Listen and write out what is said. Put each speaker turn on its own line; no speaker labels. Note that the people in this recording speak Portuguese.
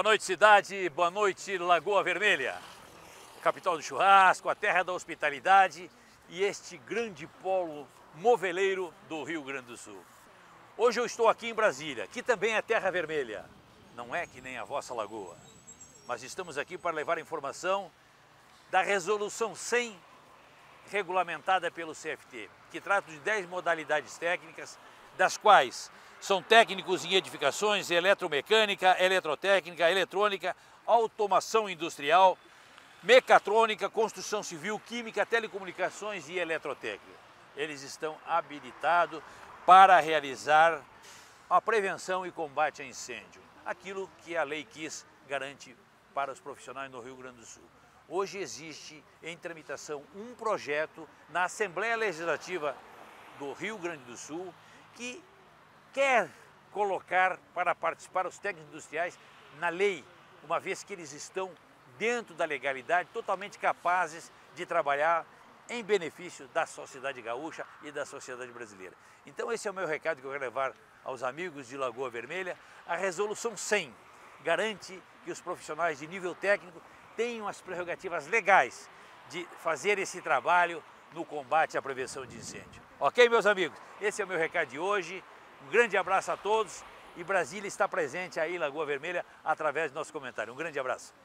noite, cidade. Boa noite, Lagoa Vermelha. Capital do churrasco, a terra da hospitalidade e este grande polo moveleiro do Rio Grande do Sul. Hoje eu estou aqui em Brasília, que também é terra vermelha. Não é que nem a vossa lagoa. Mas estamos aqui para levar informação da Resolução 100, regulamentada pelo CFT, que trata de 10 modalidades técnicas, das quais são técnicos em edificações, eletromecânica, eletrotécnica, eletrônica, automação industrial, mecatrônica, construção civil, química, telecomunicações e eletrotécnica. Eles estão habilitados para realizar a prevenção e combate a incêndio, aquilo que a lei quis garante para os profissionais no Rio Grande do Sul. Hoje existe em tramitação um projeto na Assembleia Legislativa do Rio Grande do Sul que quer colocar para participar os técnicos industriais na lei, uma vez que eles estão dentro da legalidade, totalmente capazes de trabalhar em benefício da sociedade gaúcha e da sociedade brasileira. Então esse é o meu recado que eu quero levar aos amigos de Lagoa Vermelha. A Resolução 100 garante que os profissionais de nível técnico tenham as prerrogativas legais de fazer esse trabalho no combate à prevenção de incêndio. Ok, meus amigos? Esse é o meu recado de hoje. Um grande abraço a todos e Brasília está presente aí em Lagoa Vermelha através do nosso comentário. Um grande abraço.